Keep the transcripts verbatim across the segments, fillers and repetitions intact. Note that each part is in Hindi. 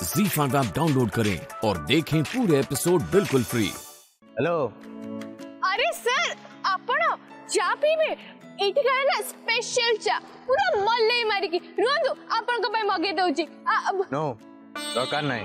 ज़ी फाइव ऐप डाउनलोड करें और देखें पूरे एपिसोड बिल्कुल फ्री। हेलो। अरे सर आपण चा पीबे एठी का ना स्पेशल चा पूरा मल्ले मारी की रुंदु आपण को भाई मगे दउची। नो दरकार नाही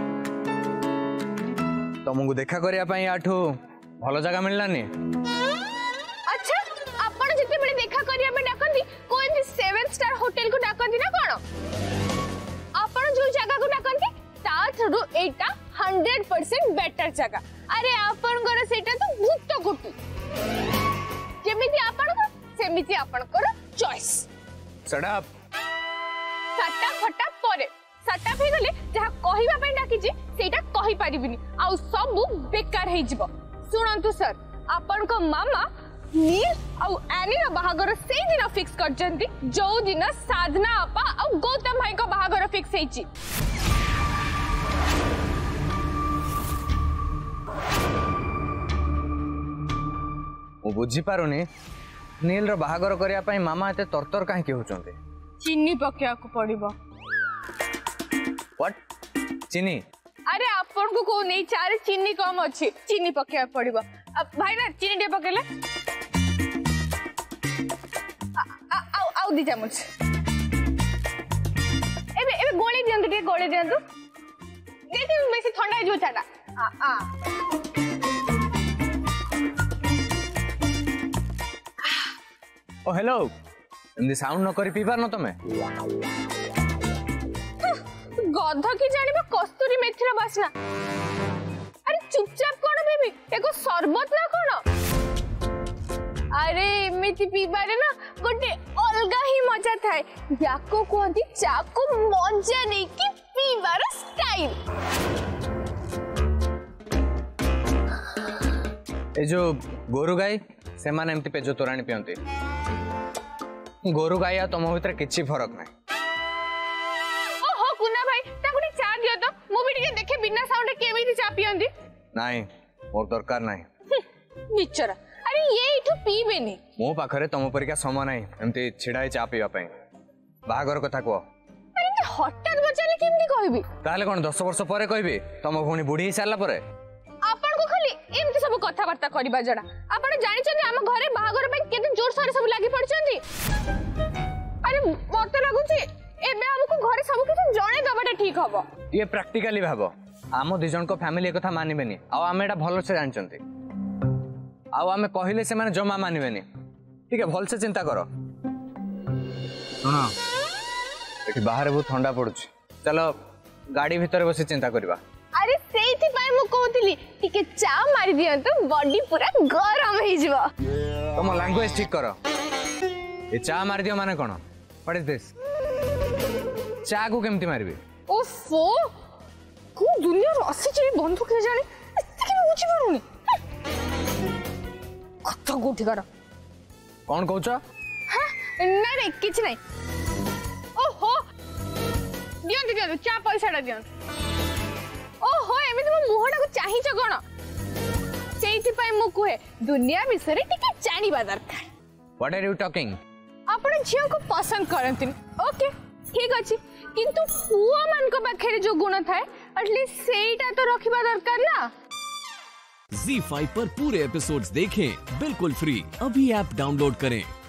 तुमको देखा करिया पई आठो भलो जगह मिललानी। अच्छा आपण जते बड़े देखा करिया पे डाकंदी कोई भी सेवन स्टार होटल को डाकंदी ना कोन आपण जो जगह को डाकंदी ता थडू एटा हंड्रेड परसेंट बेटर जगह। अरे आपण गरे सेटा तो भूत गुटी जेमिति आपण को सेमिति आपण को चॉइस। Shut up. सटा फटा परे सटा पे गले जहा कहिबा पे डाकी जे सेटा कहि परिबिनी आ सब बेकार हे जिवो। सुनंतु सर आपण को मामा नील और एनी रो बाहागर से दिन फिक्स कर जंती जो दिन साधना आपा और गौतम भाई को बाहागर फिक्स हेची। ओ बुझी पारुनी नील रो बाहागर करिया पई मामा एते तरतर काहे के होचंते। चीनी पकेया को पड़िबो। व्हाट चीनी? अरे आपण को को नहीं चारे चीनी कम अछि चीनी पकेया पड़िबो। अब भाई ना चीनी दे पकेले आउ आउ दी चम्मच एबे एबे गोली दियंतु के गोली दियंतु देते बेसी ठंडा जो छाडा आ आ ओ हेलो एमदी साउंड न करी पीबार न तमे गध की जानिबा कस्तूरी मेथीर बासना। अरे चुपचाप कोन बेबी एको शरबत ना कोन। अरे एमिति पीबारे ना गोटे अलगा ही मजा थाए याको कोंदी चा को मजा नहीं कि पीबार स्टाइल। ए जो गोरु गाई से माने एमती पेजो तोराणी पियंती गोरु गाई आ तुम भीतर किछि फरक नाही। ओहो कुना भाई ताकुटी चा दियो तो मु भी टिके देखे बिना साउंड केमिति चा पियंती। नाही मोर दरकार नाही बिचरा। अरे ये इठु पीबेनी मो पाखरे तुम परिका समय नाही एमती छिडाई चा पीवा पई बाहागर कथा को। अरे हठात बचाले केमिति कहबी ताले कोन दस वर्ष परे कहबी तुम भूणी बुढी सारला परे आपण को खाली एमती सब कथा वार्ता करबा जडा। आपण जानि छथि हम घरे बाहागर पे केते जोर सारे सब लागि पड़छंती। अरे मते लागु छी एबे हमको घरे सब किछ जणे दबाटा ठीक हबो। ये प्रैक्टिकली भाबो आम दि जन को फैमिली एकथा मानिबेनी आ आमे एटा भलो से जानचंती आ आमे कहिले से माने जमा मानिबेनी। ठीक है भल से चिंता करो। सुनो एठी बाहर बहुत ठंडा पड़ुछ चलो गाड़ी भीतर बसी चिंता करबा। अरे सेठी पाए मु कहउतली टिके चा मारी दियंतु बॉडी पूरा गरम हे जिवो। तुम लैंग्वेज ठीक करो। ए चा मार दियो माने कोन व्हाट इज दिस चा को केमती मारबे। ओफो को दुनिया रसी जे बंधु के जाने एते के बुझी पारुनी कथा गोठी कर कोन कहउछ। हां ना रे किछ नै। ओहो दियंतु दियंतु चा पैसाटा दियंतु। ओहो एमे तुम मुहटा को चाहि छ कोन सेठी पाए मु कहे दुनिया विषय रे टिके जानिबा दरकार। What are you talking. आपण झियो को पसंद करंतिन ओके ठीक अछि किंतु पुआ मन को पाखरे जो गुण थाए एटलीस्ट सेटा तो रखिबा दरकार ना। ज़ी फाइव पर पूरे एपिसोड्स देखें बिल्कुल फ्री। अभी ऐप डाउनलोड करें।